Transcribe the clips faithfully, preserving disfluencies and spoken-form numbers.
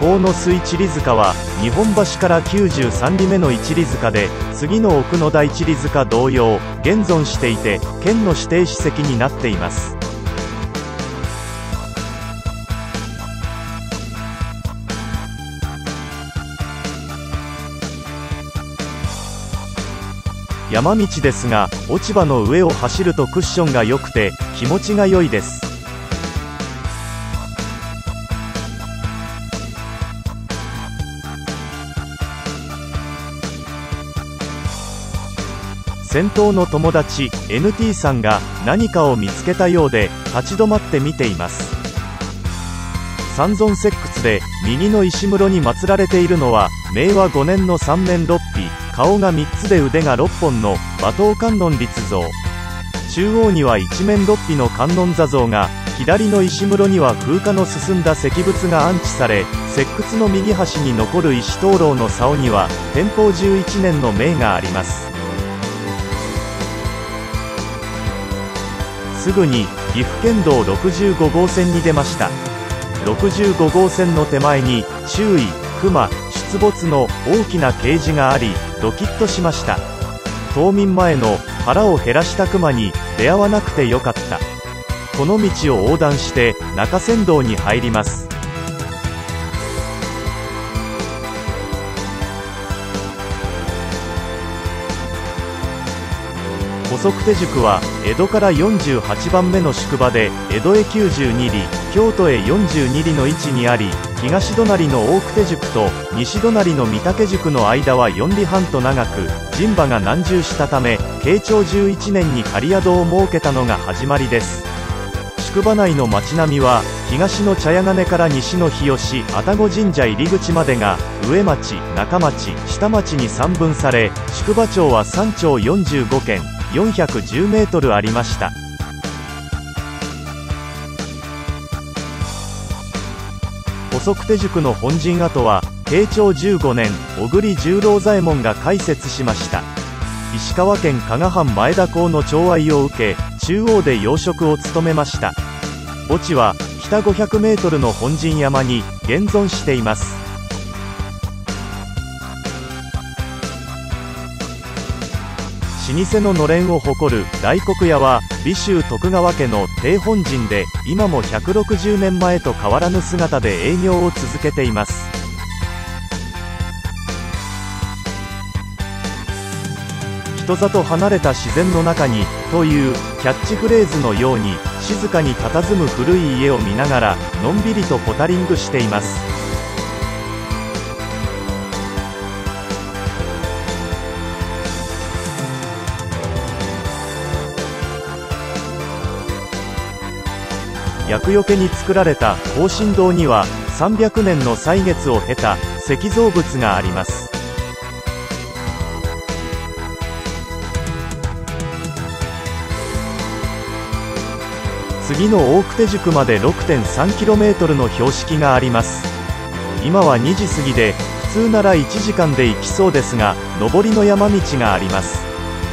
方の須一里塚は日本橋からきゅうじゅうさん里目の一里塚で、次の奥野田一里塚同様現存していて、県の指定史跡になっています。山道ですが、落ち葉の上を走るとクッションが良くて気持ちが良いです。先頭の友達 エヌティー さんが何かを見つけたようで立ち止まって見ています。三尊石窟で右の石室に祀られているのはめいわごねんの三面六臂、顔がみっつで腕がろっぽんの馬頭観音立像。中央には一面六臂の観音座像が、左の石室には風化の進んだ石仏が安置され、石窟の右端に残る石灯籠の竿には天保じゅういちねんの銘があります。すぐに岐阜県道ろくじゅうごごうせんに出ました。ろくじゅうごごうせんの手前に注意熊出没の大きな掲示があり、ドキッとしました。冬眠前の腹を減らした熊に出会わなくてよかった。この道を横断して中山道に入ります。細久手宿は江戸からよんじゅうはちばんめの宿場で、江戸へきゅうじゅうに里、京都へよんじゅうに里の位置にあり、東隣の大久手宿と西隣の御嶽宿の間はよん里半と長く、人馬が難渋したため、慶長じゅういちねんに仮宿を設けたのが始まりです。宿場内の町並みは、東の茶屋金から西の日吉愛宕神社入り口までが上町、中町、下町にさんぶんされ、宿場町はさんちょうよんじゅうごけん、よんひゃくじゅうメートルありました。細久手宿の本陣跡は慶長じゅうごねん、小栗十郎左衛門が開設しました。石川県加賀藩前田港の寵愛を受け、中央で養殖を務めました。墓地は北ごひゃくメートルの本陣山に現存しています。老舗ののれんを誇る大黒屋は美州徳川家の定本陣で、今もひゃくろくじゅうねんまえと変わらぬ姿で営業を続けています。人里離れた自然の中にというキャッチフレーズのように、静かに佇む古い家を見ながらのんびりとポタリングしています。厄除けに作られた庚申堂にはさんびゃくねんの歳月を経た石造物があります。次の大久手宿まで ろくてんさんキロメートル の標識があります。今はにじ過ぎで、普通ならいちじかんで行きそうですが、上りの山道があります。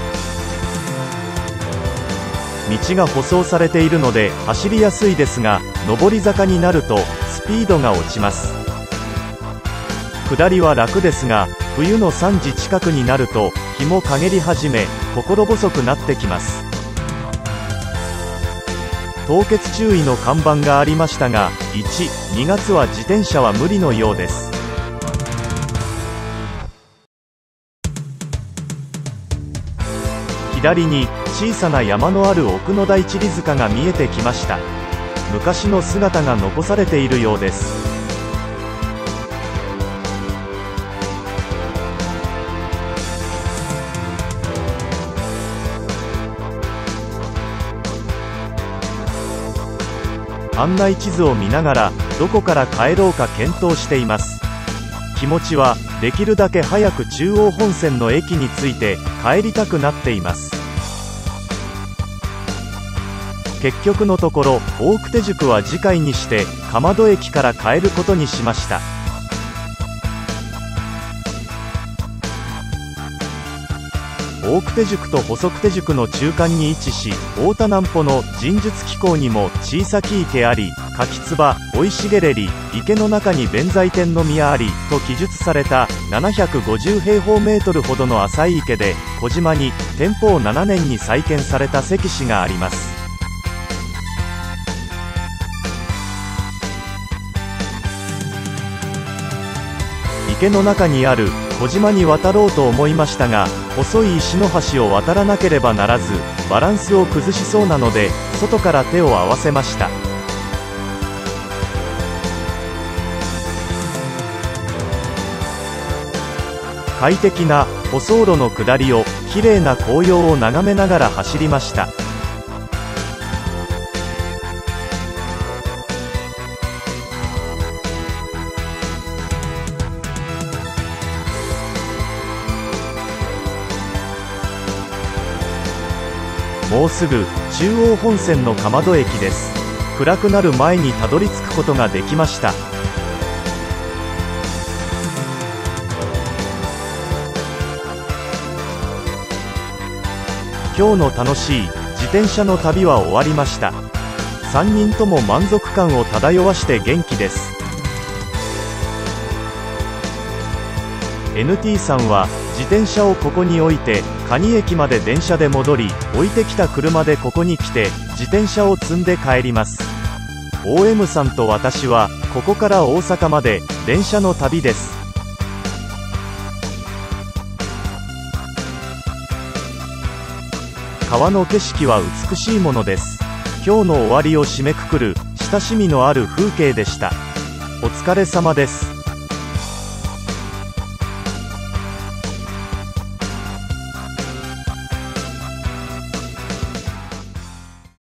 道が舗装されているので走りやすいですが、上り坂になるとスピードが落ちます。下りは楽ですが、冬のさんじ近くになると日も陰り始め、心細くなってきます。凍結注意の看板がありましたが、いち、にがつは自転車は無理のようです。左に小さな山のある奥野田一里塚が見えてきました。昔の姿が残されているようです。案内地図を見ながらどこから帰ろうか検討しています。気持ちはできるだけ早く中央本線の駅に着いて帰りたくなっています。結局のところ大久手宿は次回にして蒲戸駅から帰ることにしました。大久手宿と細久手宿の中間に位置し、大田南穂の神術機構にも小さき池あり、 柿唾、生い茂れり、池の中に弁財天の宮あり、と記述された、ななひゃくごじゅうへいほうメートルほどの浅い池で、小島に、天保ななねんに再建された石碑があります。池の中にある小島に渡ろうと思いましたが、細い石の橋を渡らなければならず、バランスを崩しそうなので、外から手を合わせました。快適な舗装路の下りを、きれいな紅葉を眺めながら走りました。もうすぐ中央本線の蒲戸駅です。暗くなる前にたどり着くことができました。今日の楽しい自転車の旅は終わりました。さんにんとも満足感を漂わして元気です。エヌティー さんは自転車をここに置いて蟹駅まで電車で戻り、置いてきた車でここに来て自転車を積んで帰ります。 オーエム さんと私はここから大阪まで電車の旅です。川の景色は美しいものです。今日の終わりを締めくくる親しみのある風景でした。お疲れ様です。